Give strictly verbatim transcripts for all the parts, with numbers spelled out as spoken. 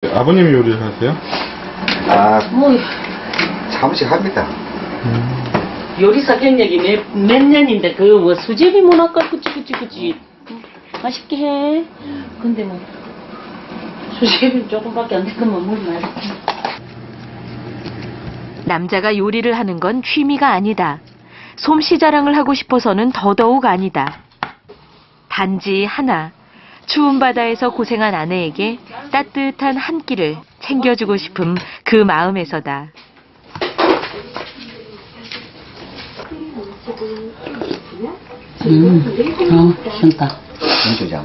아버님이 요리를 하세요? 아, 뭐 잠시 합니다. 음. 요리사 경력이 몇, 몇 년인데 그 뭐 수제비 문학과 그치 그치 그치 맛있게 해. 근데 뭐 수제비 조금밖에 안 되면 물 맛있지. 남자가 요리를 하는 건 취미가 아니다. 솜씨 자랑을 하고 싶어서는 더더욱 아니다. 단지 하나, 추운 바다에서 고생한 아내에게 따뜻한 한 끼를 챙겨주고 싶음 그 마음에서다. 음, 어, 괜찮다. 김주장.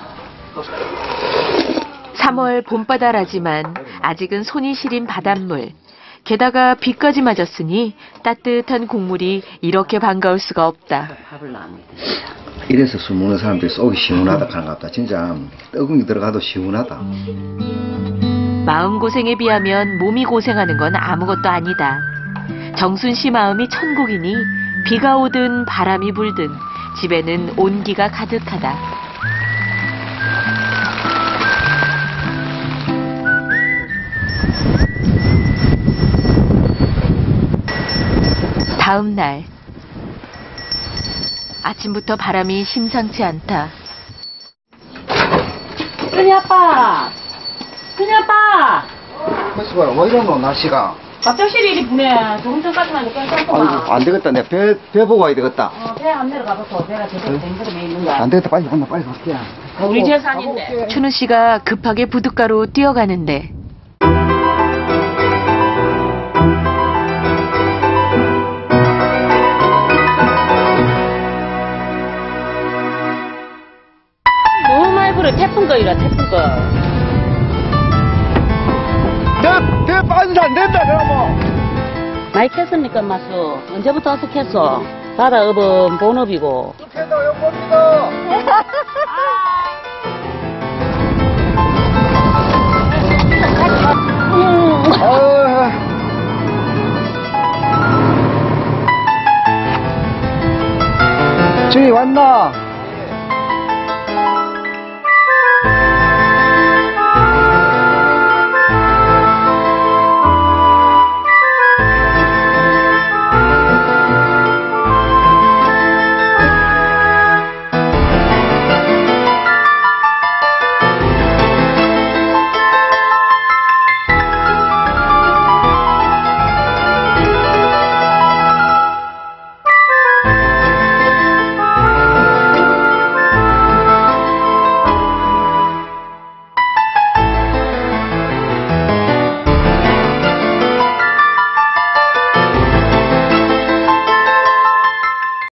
삼월 봄바다라지만 아직은 손이 시린 바닷물. 게다가 비까지 맞았으니 따뜻한 국물이 이렇게 반가울 수가 없다. 밥을 안 이래서 술 먹는 사람들이 속이 시원하다 하는 것 같다. 진짜 뜨거운 게 들어가도 시원하다. 마음고생에 비하면 몸이 고생하는 건 아무것도 아니다. 정순 씨 마음이 천국이니 비가 오든 바람이 불든 집에는 온기가 가득하다. 다음 날 아침부터 바람이 심상치 않다. 큰이 아빠! 큰이 아빠! 그래서 봐라, 왜 이러노, 날씨가? 갑자기 이리 부네. 조금 전까지만 해도 괜찮구만. 아이고, 안 되겠다. 내 배, 배 보고 와야 되겠다. 어, 배 안 내려가봐서 배가 제대로 된 그릇에 있는 거야. 안 되겠다. 빨리 간다. 빨리 갈게. 우리 재산인데. 춘우 씨가 급하게 부둣가로 뛰어가는데 너무 많이 불어. 태풍 거이라, 태풍 거. 내, 배 빠져서 안 된다, 그러면. 많이 캤습니까, 마수? 언제부터 와서 캤어? 바다 업은 본업이고. 캔다, 여봅니다. 주희 왔나?